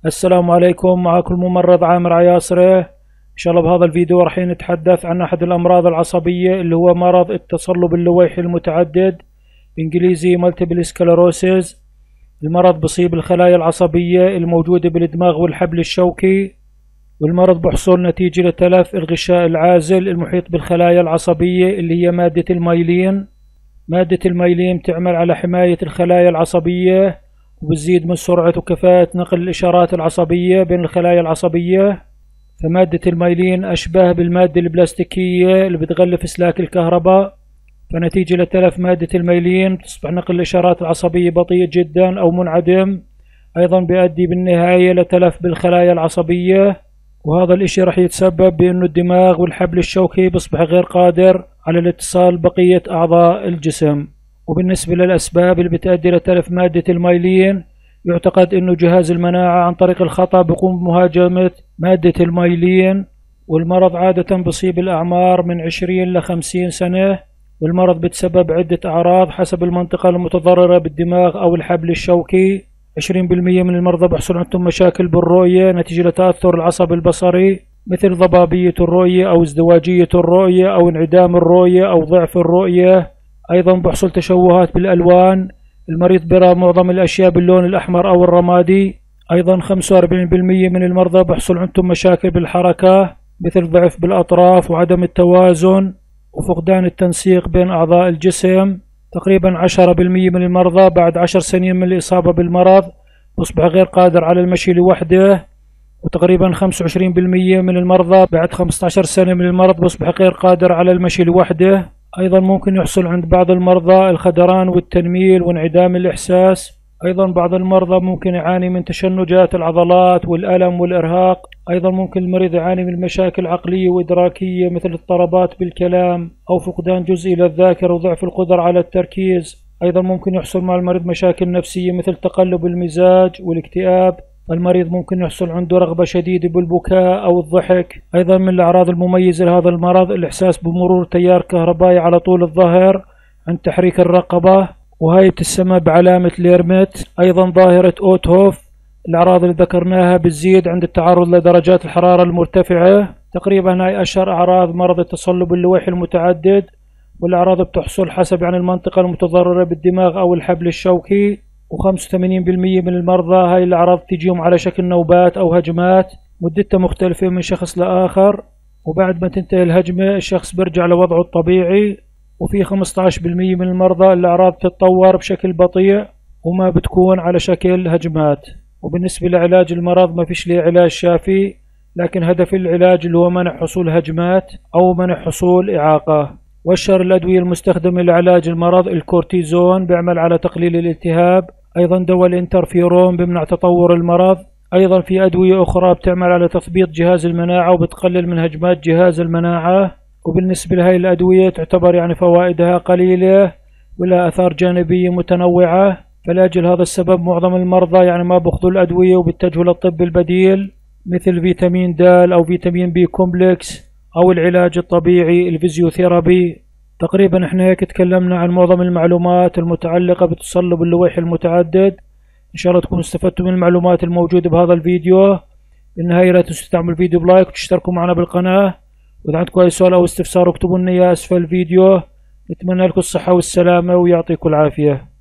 السلام عليكم، معكم الممرض عامر عياصرة. إن شاء الله بهذا الفيديو راح نتحدث عن أحد الأمراض العصبية اللي هو مرض التصلب اللويحي المتعدد، بإنجليزي Multiple Sclerosis. المرض بصيب الخلايا العصبية الموجودة بالدماغ والحبل الشوكي، والمرض بحصل نتيجة لتلف الغشاء العازل المحيط بالخلايا العصبية اللي هي مادة المايلين. مادة المايلين تعمل على حماية الخلايا العصبية وبتزيد من سرعة وكفاءة نقل الإشارات العصبية بين الخلايا العصبية. فمادة المايلين أشبه بالمادة البلاستيكية اللي بتغلف أسلاك الكهرباء، فنتيجة لتلف مادة المايلين تصبح نقل الإشارات العصبية بطيء جدا أو منعدم، أيضا بيؤدي بالنهاية لتلف بالخلايا العصبية. وهذا الإشي رح يتسبب بأنه الدماغ والحبل الشوكي بيصبح غير قادر على الاتصال بقية أعضاء الجسم. وبالنسبة للأسباب اللي بتؤدي لتلف مادة المايلين، يعتقد أنه جهاز المناعة عن طريق الخطأ بيقوم بمهاجمة مادة المايلين. والمرض عادة بصيب الأعمار من 20 ل 50 سنة، والمرض بتسبب عدة أعراض حسب المنطقة المتضررة بالدماغ أو الحبل الشوكي. 20% من المرضى بيحصل عندهم مشاكل بالرؤية نتيجة لتأثر العصب البصري، مثل ضبابية الرؤية أو ازدواجية الرؤية أو انعدام الرؤية أو ضعف الرؤية. أيضا بيحصل تشوهات بالألوان، المريض بيرى معظم الأشياء باللون الأحمر أو الرمادي. أيضا 45% من المرضى بيحصل عندهم مشاكل بالحركة، مثل ضعف بالأطراف وعدم التوازن وفقدان التنسيق بين أعضاء الجسم. تقريبا 10% من المرضى بعد 10 سنين من الإصابة بالمرض بيصبح غير قادر على المشي لوحده، وتقريبا 25% من المرضى بعد 15 سنة من المرض بيصبح غير قادر على المشي لوحده. أيضا ممكن يحصل عند بعض المرضى الخدران والتنميل وانعدام الإحساس. أيضا بعض المرضى ممكن يعاني من تشنجات العضلات والألم والإرهاق. أيضا ممكن المريض يعاني من مشاكل عقلية وإدراكية مثل اضطرابات بالكلام أو فقدان جزئي للذاكرة وضعف القدرة على التركيز. أيضا ممكن يحصل مع المريض مشاكل نفسية مثل تقلب المزاج والاكتئاب. المريض ممكن يحصل عنده رغبة شديدة بالبكاء أو الضحك. أيضا من الأعراض المميزة لهذا المرض الإحساس بمرور تيار كهربائي على طول الظهر عند تحريك الرقبة، وهي بتسمى بعلامة ليرمت. أيضا ظاهرة أوتهوف. الأعراض اللي ذكرناها بتزيد عند التعرض لدرجات الحرارة المرتفعة. تقريبا هاي أشهر أعراض مرض التصلب اللويحي المتعدد، والأعراض بتحصل حسب المنطقة المتضررة بالدماغ أو الحبل الشوكي. و85% من المرضى هاي الأعراض تجيهم على شكل نوبات أو هجمات مدتها مختلفة من شخص لآخر، وبعد ما تنتهي الهجمة الشخص بيرجع لوضعه الطبيعي. وفي 15% من المرضى الأعراض تتطور بشكل بطيء وما بتكون على شكل هجمات. وبالنسبة لعلاج المرض ما فيش له علاج شافي، لكن هدف العلاج اللي هو منع حصول هجمات أو منع حصول إعاقة. وأشهر الأدوية المستخدمة لعلاج المرض الكورتيزون، بيعمل على تقليل الالتهاب. أيضا دواء الانترفيرون بيمنع تطور المرض. أيضا في أدوية أخرى بتعمل على تثبيط جهاز المناعة وبتقلل من هجمات جهاز المناعة. وبالنسبة لهي الأدوية تعتبر فوائدها قليلة ولها آثار جانبية متنوعة، فلأجل هذا السبب معظم المرضى ما بأخذوا الأدوية وبيتجهوا للطب البديل مثل فيتامين د أو فيتامين بي كومبلكس أو العلاج الطبيعي الفيزيوثيرابي. تقريبا احنا هيك تكلمنا عن معظم المعلومات المتعلقة بالتصلب اللويحي المتعدد. إن شاء الله تكونوا استفدتوا من المعلومات الموجودة بهذا الفيديو. بالنهاية لا تنسوا تعملوا الفيديو بلايك وتشتركوا معنا بالقناة، وإذا عندكم أي سؤال أو استفسار اكتبوا لنا إياه أسفل الفيديو. نتمنى لكم الصحة والسلامة ويعطيكم العافية.